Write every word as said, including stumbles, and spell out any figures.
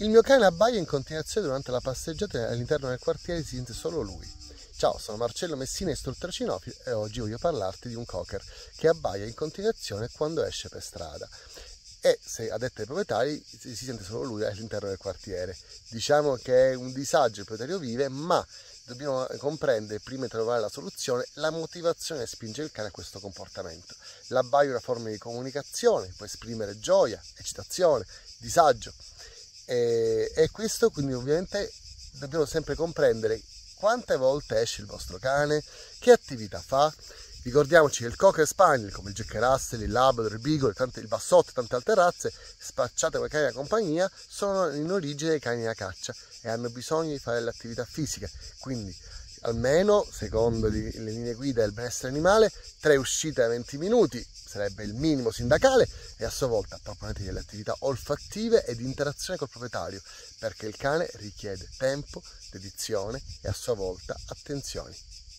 Il mio cane abbaia in continuazione durante la passeggiata all'interno del quartiere, si sente solo lui. Ciao, sono Marcello Messina, istruttore cinofilo, e oggi voglio parlarti di un cocker che abbaia in continuazione quando esce per strada. E se a detta ai proprietari si sente solo lui all'interno del quartiere. Diciamo che è un disagio, il proprietario vive, ma dobbiamo comprendere, prima di trovare la soluzione, la motivazione che spinge il cane a questo comportamento. L'abbaio è una forma di comunicazione, può esprimere gioia, eccitazione, disagio. E, e questo quindi ovviamente dobbiamo sempre comprendere quante volte esce il vostro cane, che attività fa. Ricordiamoci che il Cocker Spaniel, come il Jack Russell, il Labrador, il Beagle, tante, il Bassotto e tante altre razze spacciate come cani da compagnia, sono in origine dei cani da caccia e hanno bisogno di fare l'attività fisica. Quindi almeno, secondo le linee guida del benessere animale, tre uscite a venti minuti sarebbe il minimo sindacale, e a sua volta proponete delle attività olfattive ed interazione col proprietario, perché il cane richiede tempo, dedizione e a sua volta attenzioni.